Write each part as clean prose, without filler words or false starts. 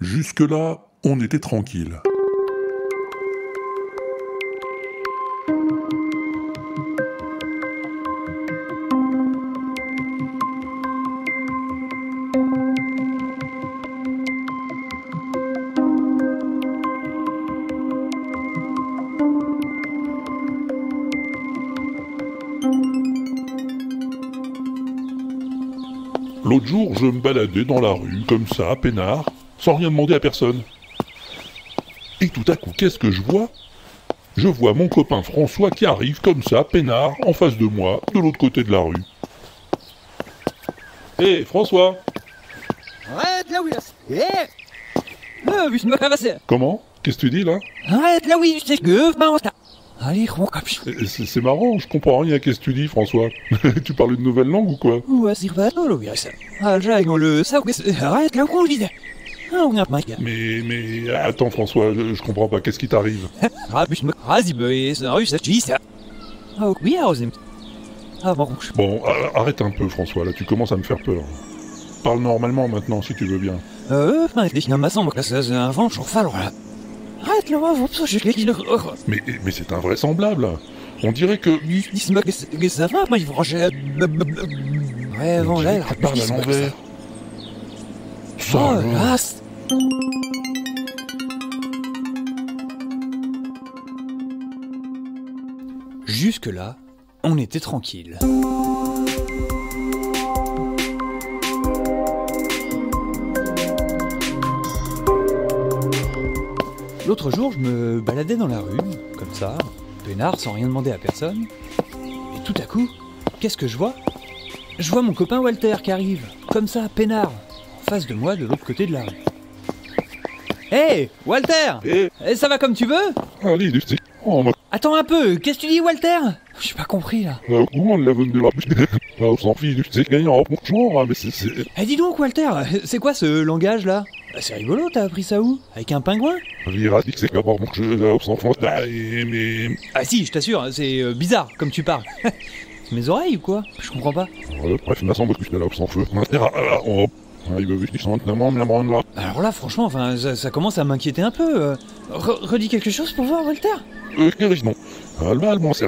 Jusque-là, on était tranquille. L'autre jour, je me baladais dans la rue, comme ça, peinard, sans rien demander à personne. Et tout à coup, qu'est-ce que je vois ? Je vois mon copain François qui arrive, comme ça, peinard, en face de moi, de l'autre côté de la rue. Hé, François ! Arrête là, oui, là. Oui, je me casse. Comment ? Qu'est-ce que tu dis, là ? Arrête là, oui, c'est que, allez, on capte. C'est marrant, je comprends rien, qu'est-ce que tu dis, François ? Tu parles une nouvelle langue ou quoi ? Ouais, c'est pas non, oui, ça. Ah, j'ai le ça, arrête là, on dit. Ah, on a pas. Mais, attends, François, je comprends pas, qu'est-ce qui t'arrive ? Ah, je me crase, mais c'est russe, ça, tu dis ça. Ah, oui, ah, bon. Bon, arrête un peu, François, là, tu commences à me faire peur. Parle normalement maintenant, si tu veux bien. Ich na massant, c'est un vent, je refais alors là. Arrête là, je l'ai Mais c'est invraisemblable. On dirait que... ça va, moi, il franchait. Ouais, bon, là, tu parles à l'envers. Ça, oh, alors. là. Jusque-là, on était tranquille. L'autre jour, je me baladais dans la rue, comme ça, peinard, sans rien demander à personne. Et tout à coup, qu'est-ce que je vois ? Je vois mon copain Walter qui arrive, comme ça, peinard, en face de moi, de l'autre côté de la rue. Hé, Walter Ça va comme tu veux ? Allez, du sais. Attends un peu, qu'est-ce que tu dis, Walter ? J'ai pas compris, là. Comment l'a vendu la on s'en fiche, tu sais, gagnant en genre, mais c'est... Eh, dis donc, Walter, c'est quoi ce langage-là ? C'est rigolo, t'as appris ça où ? Avec un pingouin ? Vira dit que c'est d'abord mon jeu, là, on s'en fout, mais... Ah si, je t'assure, c'est bizarre, comme tu parles. Mes oreilles ou quoi ? Je comprends pas. Bref, il m'a semblé que j'étais là, on s'en fout. Il veut juste sentiment, mais là. Alors là, franchement, enfin, ça commence à m'inquiéter un peu. Redis quelque chose pour voir, Walter ? Non. Allemand, c'est...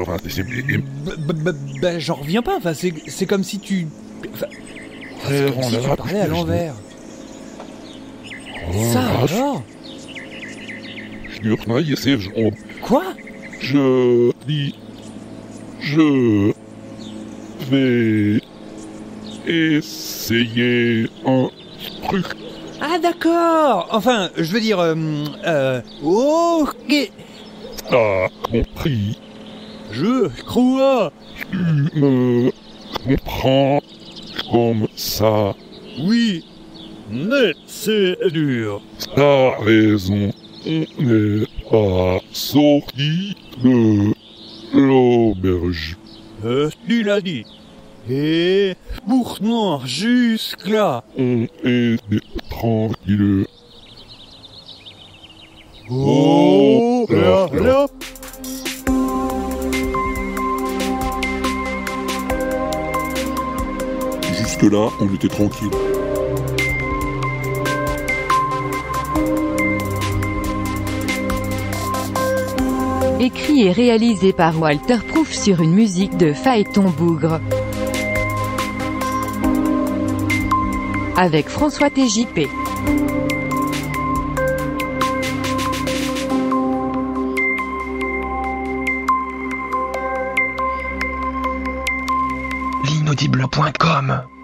J'en reviens pas, enfin, c'est comme si tu... c'est comme si tu parlais à l'envers. Ça alors ? Quoi ? Je dis... Je... vais... essayer un truc. Ah d'accord. Enfin, je veux dire... ok. T'as compris. Je crois. Tu me comprends comme ça. Oui. Mais c'est dur. T'as raison. On n'est pas sorti de l'auberge. Tu l'as dit. Et pourtant, jusque-là. On était tranquille. Oh là là. Jusque-là, on était tranquille. Écrit et réalisé par Walter Proof sur une musique de Phaéton Bougre. Avec François TJP. L'inaudible.com